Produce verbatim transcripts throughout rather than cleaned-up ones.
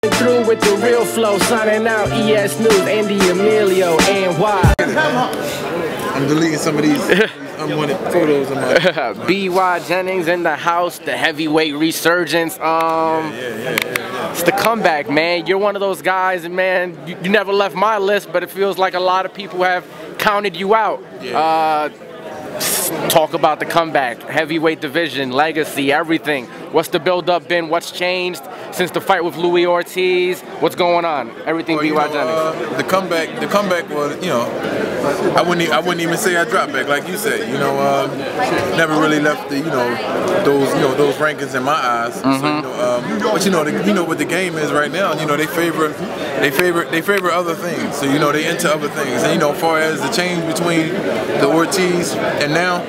through with the real flow, signing out E S News, Andy Emilio, and why? I'm deleting some of these unwanted photos of my B Y Jennings in the house, the heavyweight resurgence. Um, yeah, yeah, yeah, yeah. It's the comeback, man. You're one of those guys, and man, you, you never left my list, but it feels like a lot of people have counted you out. Yeah. Uh, talk about the comeback, heavyweight division, legacy, everything. What's the build-up been? What's changed since the fight with Louis Ortiz? What's going on? Everything well, B Y know, Jennings. Uh, the comeback, the comeback was, you know, I wouldn't, e I wouldn't even say I dropped back, like you said. You know, uh, never really left the, you know, those, you know, those rankings in my eyes. Mm-hmm. So, you know, um, but you know, the, you know what the game is right now. You know, they favor, they favor, they favor other things. So you know, they into other things. And you know, as far as the change between the Ortiz and now,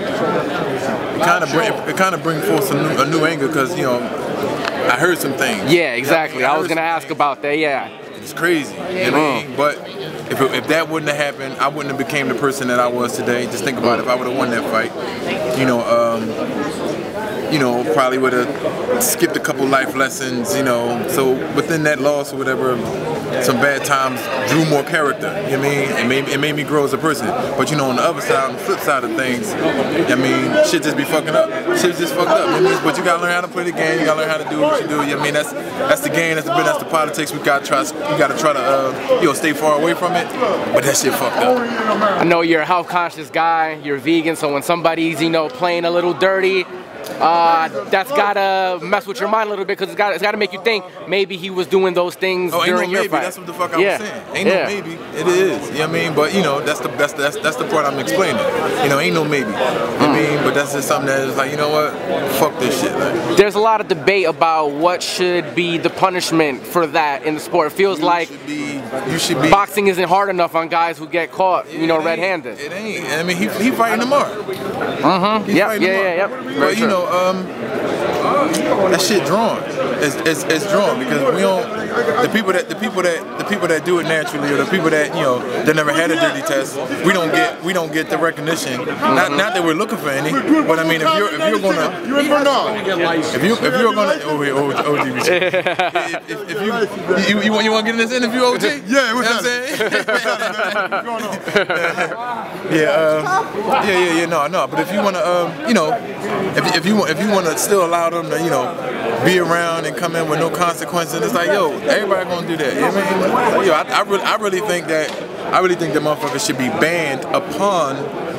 it kind of bring, it kind of bring forth a new, a new angle because you know, I heard some things. Yeah, exactly. I, I was gonna ask things. about that. Yeah. It's crazy. You know what I mean? But if, it, if that wouldn't have happened, I wouldn't have became the person that I was today. Just think about it. If I would have won that fight, you know, um, you know, probably would have skipped a couple life lessons, you know. So within that loss or whatever, some bad times drew more character. You know what I mean? It made, it made me grow as a person. But you know, on the other side, on the flip side of things, I mean, shit just be fucking up. Shit just fucked up. You know what I mean? But you gotta learn how to play the game. You gotta learn how to do what you do. You know what I mean? That's that's the game. That's the that's the politics. We gotta try. We gotta try to uh, you know, stay far away from it. But that shit fucked up. I know you're a health conscious guy. You're vegan, so when somebody's, you know, playing a little dirty, Uh, that's gotta mess with your mind a little bit because it's got it's gotta make you think maybe he was doing those things oh, during ain't no your maybe. fight. That's what the fuck I yeah. was saying. Ain't yeah. no maybe. It is. You know what I mean? But you know, that's the that's the, that's that's the part I'm explaining. You know, ain't no maybe. You know what I mean? But that's just something that is like, you know what? Fuck this shit. Like. There's a lot of debate about what should be the punishment for that in the sport. It feels you like should be, you should be, boxing isn't hard enough on guys who get caught, you know, red-handed. It ain't. I mean, he he fighting tomorrow. Mm-hmm. Yeah, yeah, yeah, yeah. But you know, um, that shit drawn. It's, it's it's drawn because we don't. The people that the people that the people that do it naturally, or the people that you know that never had a dirty test, we don't get we don't get the recognition. Not not that we're looking for any, but I mean, if you're if you're gonna if you if you're gonna oh wait, O G, if, if, if you you you want you want to get in this interview, O G? Yeah, what's you know what I'm saying? yeah, um, yeah, yeah, yeah, no, no. But if you wanna, um, you know, if if you if you wanna still allow them to, you know, be around and come in with no consequences, it's like, yo, everybody gonna do that. You know what I mean? Yo, I, I really, I really think that, I really think that motherfuckers should be banned upon,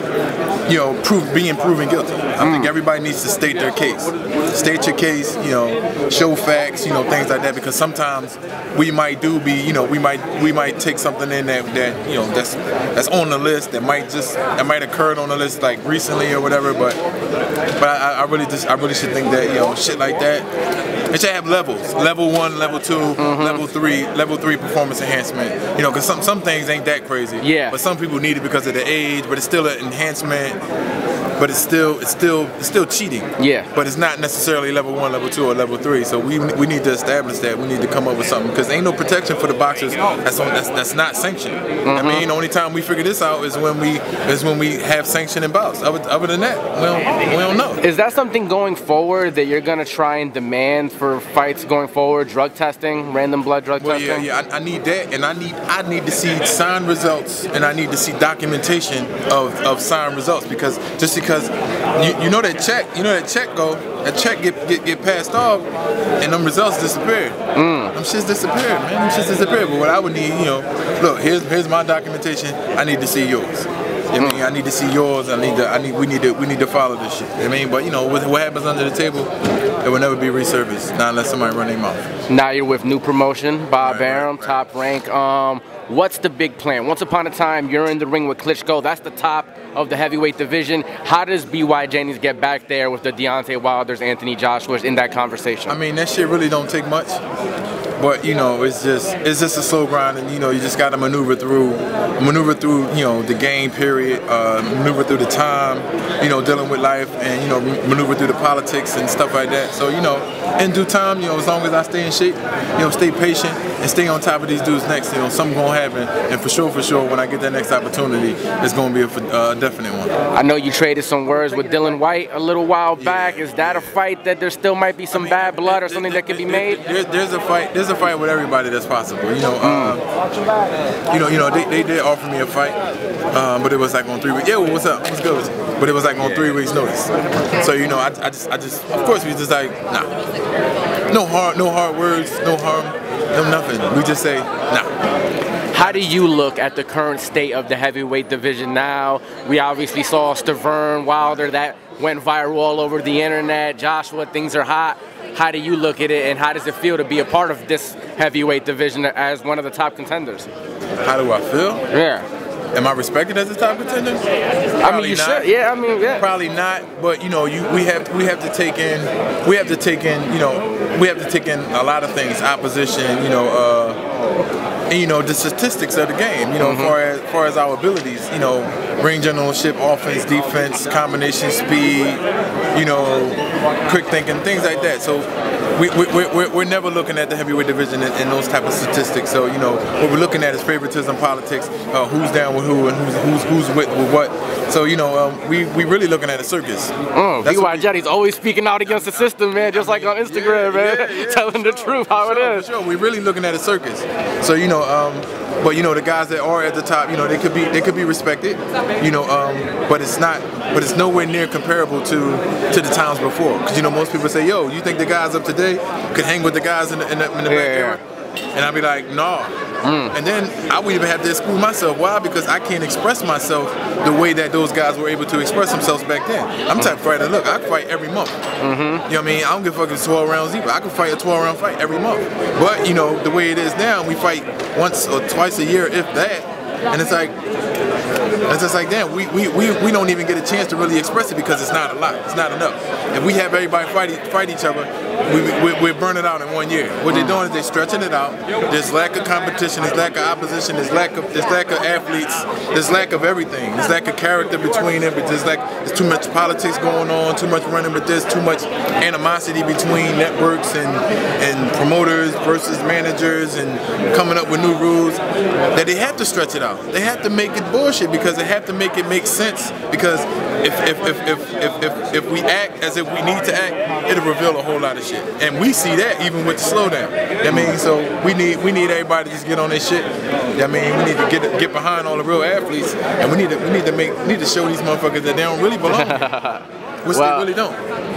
you know, prove, being proven guilty. I mm. think everybody needs to state their case. State your case, you know, show facts, you know, things like that. Because sometimes we might do be, you know, we might we might take something in that that you know that's that's on the list that might just that might occurred on the list like recently or whatever. But but I, I really just I really should think that, you know, shit like that. It should have levels. Level one, level two, mm-hmm. level three, level three performance enhancement. You know, because some some things ain't that crazy. Yeah. But some people need it because of the age. But it's still an enhancement. But it's still it's still it's still cheating. Yeah. But it's not necessarily level one, level two, or level three. So we we need to establish that. We need to come up with something because ain't no protection for the boxers that's on that's that's not sanctioned. Mm-hmm. I mean, the only time we figure this out is when we is when we have sanctioning bouts. Other, other than that, we don't, we don't know. Is that something going forward that you're gonna try and demand for fights going forward? Drug testing, random blood drug well, testing? Yeah, yeah. I, I need that, and I need I need to see signed results, and I need to see documentation of of signed results because just because you, you know that check, you know that check go, that check get get, get passed off, and them results disappear. Mm. Them shits disappear, man. Them shits disappear. But what I would need, you know, look, here's here's my documentation. I need to see yours. You know what I mean? I need to see yours. I need to. I need. We need to. We need to follow this shit. You know what I mean? But you know, with what happens under the table, it will never be resurfaced. Not unless somebody run their mouth. Now you're with new promotion, Bob right, Arum, right, right. top rank. Um, what's the big plan? Once upon a time, you're in the ring with Klitschko. That's the top of the heavyweight division. How does B Y Jennings get back there with the Deontay Wilders, Anthony Joshua's in that conversation? I mean, that shit really don't take much. But you know, it's just it's just a slow grind, and you know, you just got to maneuver through, maneuver through, you know, the game period, uh, maneuver through the time, you know, dealing with life, and you know, maneuver through the politics and stuff like that. So you know, in due time, you know, as long as I stay in shape, you know, stay patient and stay on top of these dudes next, you know, something gonna happen, and for sure, for sure, when I get that next opportunity, it's gonna be a uh, definite one. I know you traded some words with Dylan White a little while back. Yeah, Is that yeah. a fight that there still might be some I mean, bad blood or something there, that can be there, made? There, there's a fight. There's a fight with everybody that's possible. You know, uh, you know, you know, they, they did offer me a fight, um, but it was like on three weeks. Yeah, well, what's up? What's good? But it was like on three weeks notice. So you know, I, I just, I just, of course, we just like, nah, no hard, no hard words, no harm, no nothing. We just say, nah. How do you look at the current state of the heavyweight division now? We obviously saw Stavern Wilder that went viral all over the internet. Joshua, things are hot. How do you look at it, and how does it feel to be a part of this heavyweight division as one of the top contenders? How do I feel? Yeah. Am I respected as a top contender? Probably I mean, you not. should. Yeah, I mean, yeah. Probably not. But you know, you we have we have to take in we have to take in you know we have to take in a lot of things. Opposition, you know, uh, and, you know the statistics of the game. You know, mm-hmm. far as far as our abilities. You know, ring generalship, offense, defense, combination, speed. You know, quick thinking, things like that. So. We, we, we're, we're never looking at the heavyweight division in, in those type of statistics. So, you know, what we're looking at is favoritism, politics, uh, who's down with who and who's who's, who's with, with what. So, you know, um, we we really looking at a circus. Mm, B Y Jennings always speaking out against the system, man, just like on Instagram, yeah, man, yeah, yeah, telling the sure, truth how sure, it is. For sure, we're really looking at a circus. So, you know, um, but you know, the guys that are at the top, you know, they could be they could be respected, you know, um, but it's not, but it's nowhere near comparable to to the times before. Because you know, most people say, yo, you think the guys up today could hang with the guys in the, in the, in the yeah, back yeah. era? And I'd be like, no. Mm. And then I would even have to exclude myself. Why? Because I can't express myself the way that those guys were able to express themselves back then. I'm the type of fighter, look, I can fight every month. Mm-hmm. You know what I mean? I don't give a fuck if it's twelve rounds either. I can fight a twelve round fight every month. But, you know, the way it is now, we fight once or twice a year, if that. And it's like, it's just like, damn, we, we, we, we don't even get a chance to really express it because it's not a lot. It's not enough. If we have everybody fight, fight each other, we, we, we burn it out in one year. What they're doing is they're stretching it out. There's lack of competition, there's lack of opposition, there's lack of, there's lack of athletes, there's lack of everything. There's lack of character between them, but there's, like, there's too much politics going on, too much running with this, too much animosity between networks and, and promoters versus managers and coming up with new rules that they have to stretch it out. They have to make it bullshit because they have to make it make sense because if if if if if, if, if we act as if we need to act, it'll reveal a whole lot of shit. And we see that even with the slowdown. I mean, so we need we need everybody to just get on their shit. I mean, we need to get get behind all the real athletes, and we need to we need to make need to show these motherfuckers that they don't really belong. Which well, they really don't.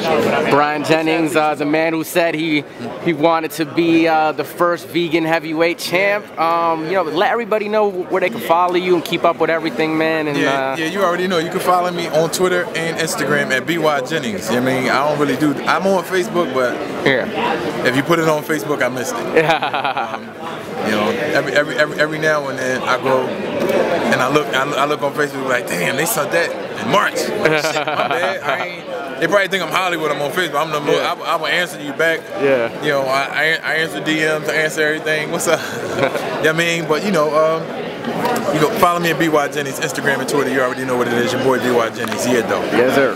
Brian Jennings, uh, the man who said he he wanted to be uh, the first vegan heavyweight champ. Um, you know, let everybody know where they can follow you and keep up with everything, man. And, yeah, uh, yeah, you already know. You can follow me on Twitter and Instagram at B Y Jennings. I mean, I don't really do. I'm on Facebook, but yeah. if you put it on Facebook, I missed it. um, you know, every every every every now and then I go and I look I, I look on Facebook like, damn, they sent that in March. Shit, my bad. I ain't. They probably think I'm Hollywood. I'm on Facebook. I'm the most, yeah. I, I will answer you back. Yeah. You know, I, I, I answer D Ms, I answer everything. What's up? You know what I mean? But you know, um, you know, follow me at B Y Jennings, Instagram and Twitter. You already know what it is. Your boy B Y Jennings. Yeah, though. Yes, sir.